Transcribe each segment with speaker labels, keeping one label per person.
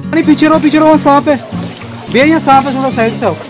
Speaker 1: नहीं पीछे रहो वहाँ सांप है भैया, यहाँ सांप है, थोड़ा साइड से आओ।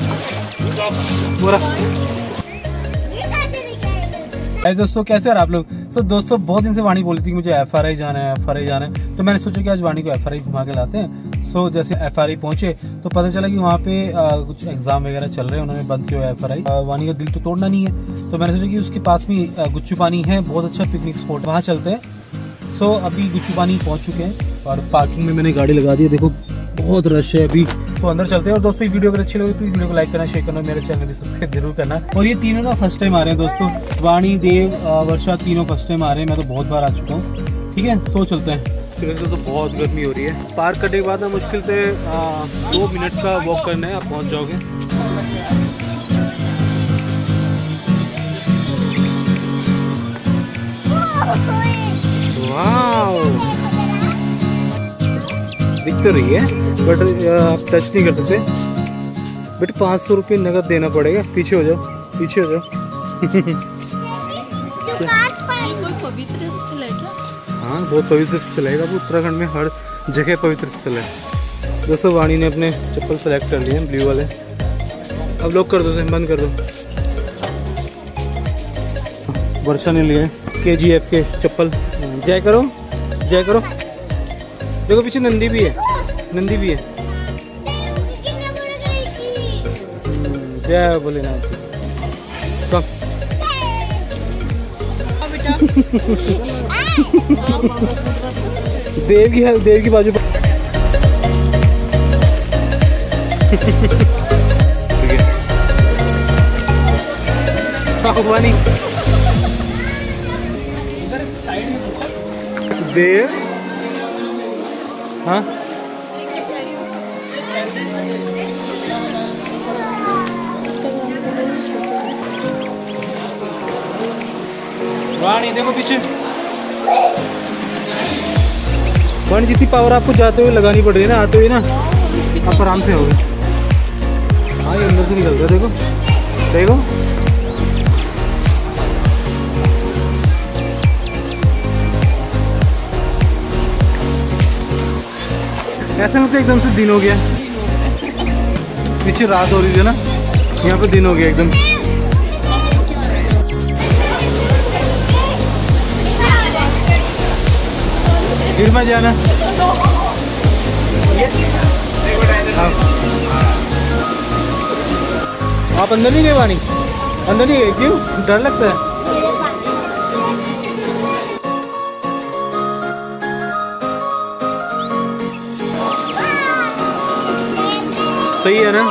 Speaker 1: दोस्तों कैसे हैं आप लोग? दोस्तों बहुत दिन से वाणी बोली थी कि मुझे FRI जाना है, तो मैंने सोचा कि आज वाणी को FRI घुमा के लाते हैं। जैसे FRI पहुंचे तो पता चला कि वहाँ पे कुछ एग्जाम वगैरह चल रहे हैं, उन्होंने बंद किया FRI। वाणी का दिल तो तोड़ना नहीं है, तो मैंने सोचा कि उसके पास में गुच्चू पानी है, बहुत अच्छा पिकनिक स्पॉट, वहाँ चलते हैं। अभी गुच्चू पानी पहुंच चुके हैं और पार्किंग में मैंने गाड़ी लगा दी है। देखो बहुत रश है अभी, तो अंदर चलते हैं। और दोस्तों ये वीडियो अगर अच्छी लगे तो वीडियो को लाइक करना, शेयर करना, मेरे चैनल भी सब्सक्राइब जरूर करना। और ये तीनों ना फर्स्ट टाइम आ रहे हैं दोस्तों, वाणी, देव, वर्षा, तीनों फर्स्ट टाइम आ रहे हैं। मैं तो बहुत बार आ चुका हूँ। ठीक है, सो चलते हैं। तो बहुत गर्मी हो रही है। पार्क करने के बाद ना मुश्किल से 2 मिनट का वॉक करना है, आप पहुँच जाओगे। दिख तो रही है बट आप टच नहीं कर सकते। बट 500 रुपये नगद देना पड़ेगा। पीछे हो जाओ, पीछे हो जाओ। हाँ बहुत पवित्र स्थल है उत्तराखंड में, हर जगह पवित्र स्थल है। दोस्तों वाणी ने अपने चप्पल सेलेक्ट कर लिए हैं, ब्लू वाले। अब लॉक कर दो, बंद कर दो। वर्षा ने लिए KGF के चप्पल। जय करो, जय करो। देखो पीछे नंदी भी है, नंदी भी है। जय भोलेनाथ। देव की बाजू पर भगवानी देव। हाँ वाणी देखो पीछे। वाणी जितनी पावर आपको जाते हुए लगानी पड़ रही है ना, आते हुए ना आप आराम से होगे। हाँ ये अंदर से निकल रहा है, देखो देखो। ऐसे में तो एकदम से दिन हो गया। पीछे रात हो रही थी ना, यहाँ पे दिन हो गया एकदम। फिर मैं जाना आप अंदर नहीं गए वाणी? अंदर नहीं गए क्यों? डर लगता है? सही है ना?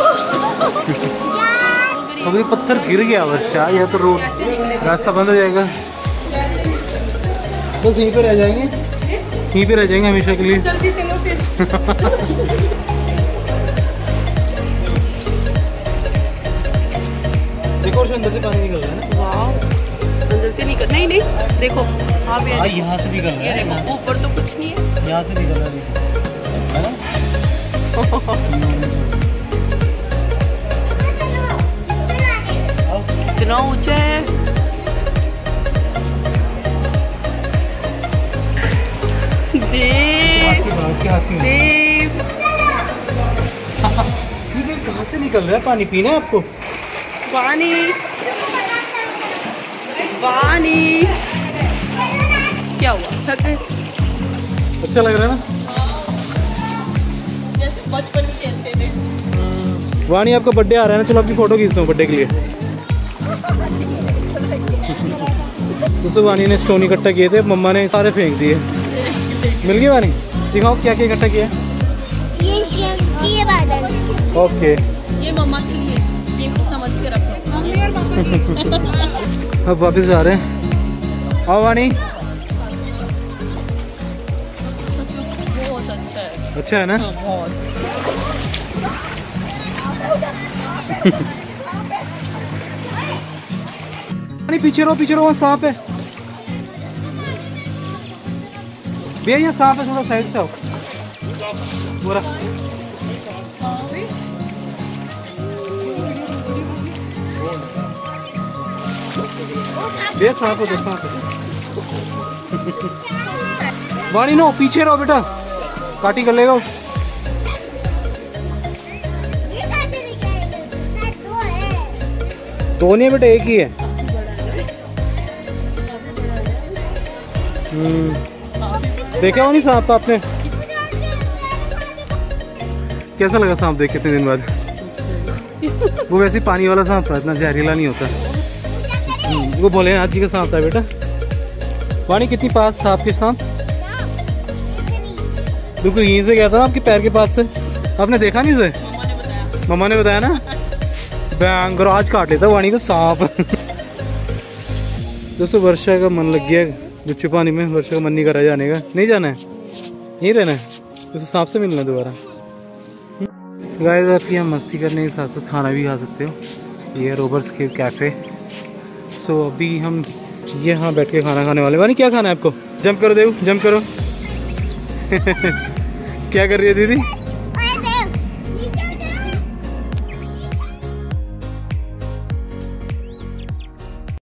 Speaker 1: अभी पत्थर गिर गया वर्षा, यहाँ तो रोड रास्ता बंद हो जाएगा। बस यहीं पे रह जाएंगे, यहीं पे रह जाएंगे हमेशा के लिए। जल्दी चलो फिर। देखो अंदर से पानी निकल रहा है ना। वाह, अंदर से निकल, नहीं देखो आप यहाँ से निकल रहा है, ऊपर तो कुछ नहीं है, यहाँ से निकल रहा है। कितना ऊंचा है। कहाँ से निकल रहा है पानी? पीना है आपको पानी? पानी क्या हुआ? थक गए? अच्छा लग रहा है ना? जैसे बचपन में खेलते थे। वाणी आपका बर्थडे आ रहा है ना, चलो आपकी फोटो खींचता हूँ बर्थडे के लिए। दोस्तों वाणी ने स्टोन इकट्ठा किए थे, मम्मा ने सारे फेंक दिए। मिल गई वाणी? दिखाओ क्या क्या इकट्ठा किया। ये बादल। ओके, ये मम्मा के लिए, ये समझ के रखो। अब वापस आ रहे हैं। आओ वाणी। बहुत अच्छा है। अच्छा है ना? बहुत। पीछे रहो वहाँ सांप है भैया, यहाँ सांप है, थोड़ा साइड से आओ। पूरा भैया सांप है, सांप है। वाणी नो पीछे रहो बेटा, काटी कर लेगा। दो नहीं है बेटा, एक ही है। देखा वो नहीं सांप था आपने? कैसा लगा सांप देख कितने दिन बाद? वो वैसे पानी वाला सांप था, इतना जहरीला नहीं होता। वो भोलेनाथ जी का सांप था बेटा। वाणी कितनी पास था आपके सांप? बिल्कुल यहीं से गया था ना आपके पैर के पास से। आपने देखा नहीं उसे? मम्मा ने बताया ना। भयंकर आज काट लेता वाणी को सांप। दोस्तों वर्षा का मन लग गया गुच्चू पानी में। वर्षा का मन नहीं कर रहा जाने का। नहीं जाना है, यहीं रहना है, उसे सांप से मिलना दोबारा। गाइस आपकी यहाँ मस्ती करने के साथ साथ खाना भी खा सकते हो। ये रोबर्स के कैफ़े। सो अभी हम यहाँ बैठ के खाना खाने वाले। वानी क्या खाना है आपको? जंप करो देव, जंप करो। क्या कर रही है दीदी?